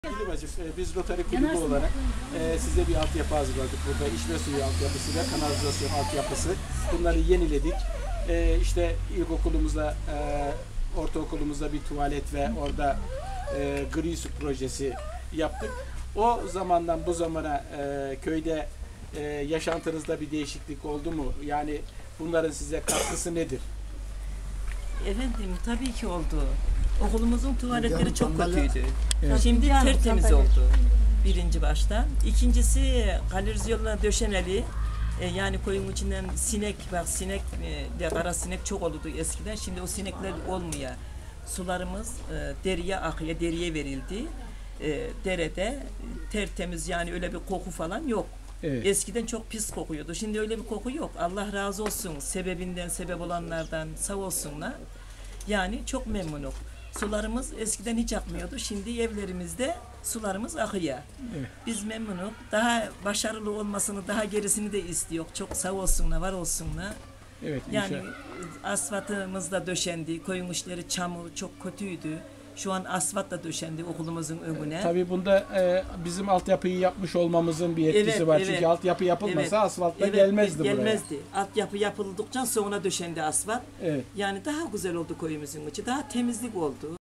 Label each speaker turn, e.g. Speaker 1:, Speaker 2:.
Speaker 1: Bacım, biz Rotary Kulübü olarak size bir altyapı hazırladık. Burada içme suyu altyapısı ve kanalizasyon altyapısı. Bunları yeniledik. İşte ilkokulumuzda, ortaokulumuzda bir tuvalet ve orada gri su projesi yaptık. O zamandan bu zamana köyde yaşantınızda bir değişiklik oldu mu? Yani bunların size katkısı nedir?
Speaker 2: Efendim tabii ki oldu. Okulumuzun tuvaletleri çok kötüydü.
Speaker 1: Evet.
Speaker 2: Şimdi tertemiz oldu. Birinci başta. İkincisi kanalizasyonla döşeneli. Yani koyun içinden sinek var. Sinek de kara sinek çok olurdu eskiden. Şimdi o sinekler olmuyor. Sularımız deriye akıyor. Deriye verildi. Derede tertemiz, yani öyle bir koku falan yok.
Speaker 1: Evet.
Speaker 2: Eskiden çok pis kokuyordu. Şimdi öyle bir koku yok. Allah razı olsun. Sebep olanlardan sağ olsunlar. Yani çok memnunum. Sularımız eskiden hiç akmıyordu. Şimdi evlerimizde sularımız akıyor.
Speaker 1: Evet.
Speaker 2: Biz memnunum. Daha başarılı olmasını, daha gerisini de istiyor. Çok sağ olsunlar, var olsunlar.
Speaker 1: Evet,
Speaker 2: Yani
Speaker 1: inşallah.
Speaker 2: asfaltımız da döşendi. Koyun işleri çamur çok kötüydü. Şu an asfalt da döşendi okulumuzun önüne.
Speaker 1: Tabii bunda bizim altyapıyı yapmış olmamızın bir etkisi
Speaker 2: Evet,
Speaker 1: var.
Speaker 2: evet.
Speaker 1: Çünkü altyapı yapılmasa
Speaker 2: Evet,
Speaker 1: asfalt da
Speaker 2: evet,
Speaker 1: gelmezdi buraya.
Speaker 2: gelmezdi. Altyapı yapıldıkça sonra döşendi asfalt.
Speaker 1: Evet.
Speaker 2: Yani daha güzel oldu koyumuzun içi. Daha temizlik oldu.